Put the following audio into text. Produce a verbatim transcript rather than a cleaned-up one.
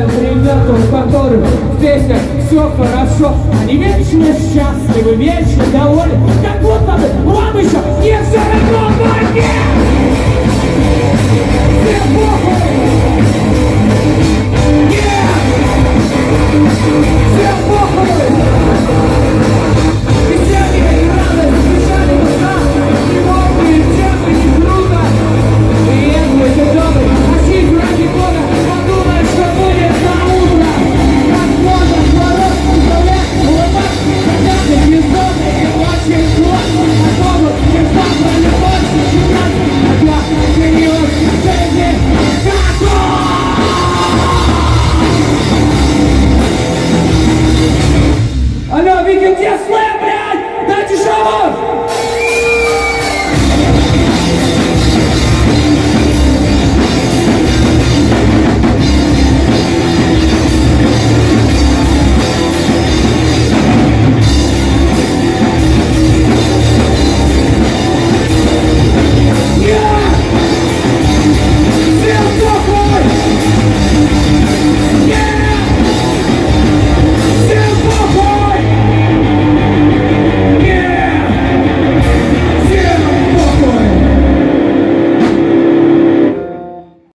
знают ребята, у которых в песнях все хорошо. Они вечно счастливы, вечно довольны, как будто бы вам еще не все равно, но нет! Всем похуй! Нет! Всем похуй! Веселье и радость, печали душа, не могут и честно, не круто. Приехали ты добрый, а жизнь ради Бога, подумай, что будет на утро. Как можно творог управлять, улыбаться, хотя ты бездомный, и очень сложно. А Богу, ты завтра не хочешь считаться, хотя ты не очень жизни, как он! Алло, Вики, где слэм, блядь? Дайте шоу!